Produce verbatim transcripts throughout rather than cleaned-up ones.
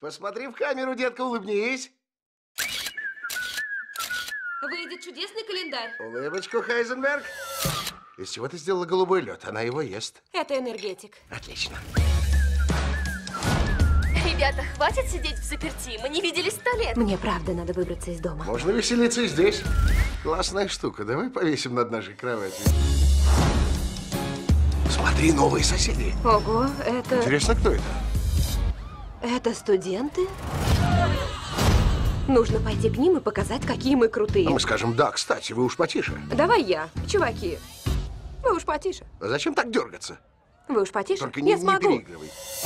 Посмотри в камеру, детка, улыбнись. Выйдет чудесный календарь. Улыбочку, Хайзенберг. Из чего ты сделала голубой лед? Она его ест. Это энергетик. Отлично. Ребята, хватит сидеть в заперти. Мы не виделись сто лет. Мне правда надо выбраться из дома. Можно веселиться и здесь. Классная штука. Давай повесим над нашей кроватью. Смотри, новые соседи. Ого, это... Интересно, кто это? Это студенты? Нужно пойти к ним и показать, какие мы крутые. А мы скажем, да, кстати, вы уж потише. Давай я. Чуваки, вы уж потише. А зачем так дергаться? Вы уж потише? Только я не, не смогу. переигрывай.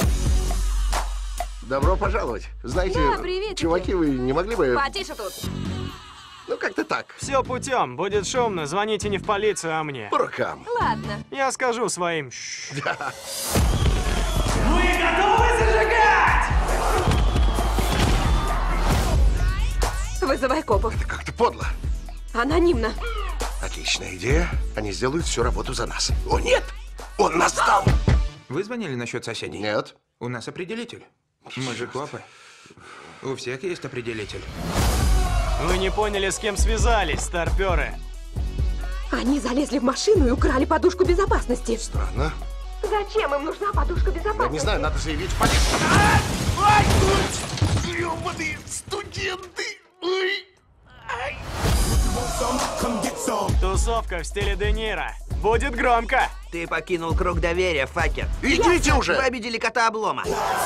Добро пожаловать. Знаете, Да, приветики. чуваки, вы не могли бы... Потише тут. Ну, как-то так. Все путем. Будет шумно. Звоните не в полицию, а мне. По рукам. Ладно. Я скажу своим. Да. Мы готовы зажигать! Вызывай копов. Это как-то подло. Анонимно. Отличная идея. Они сделают всю работу за нас. О, нет! Он нас сдал! Вы звонили насчет соседей? Нет. У нас определитель. Мы же копы. У всех есть определитель. Вы не поняли, с кем связались, старперы. Они залезли в машину и украли подушку безопасности. Странно. Зачем им нужна подушка безопасности? Я не знаю, надо заявить в полицию. Ёбаные студенты! Ой! Ай! Тусовка в стиле Де Ниро. Будет громко. Ты покинул круг доверия, Факер. Идите уже! Вы обидели кота Облома.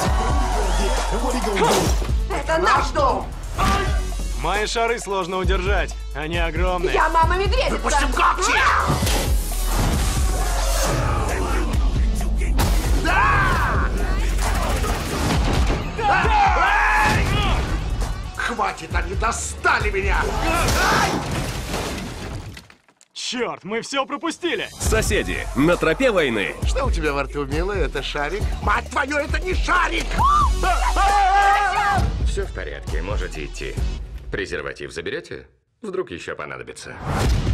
Это наш дом! Мои шары сложно удержать. Они огромные. Я мама медведица! Выпустим когти! Хватит, они достали меня! Черт, мы все пропустили. Соседи на тропе войны. Что у тебя во рту, милая? Это шарик? Мать твою, это не шарик! Все в порядке, можете идти. Презерватив заберете? Вдруг еще понадобится.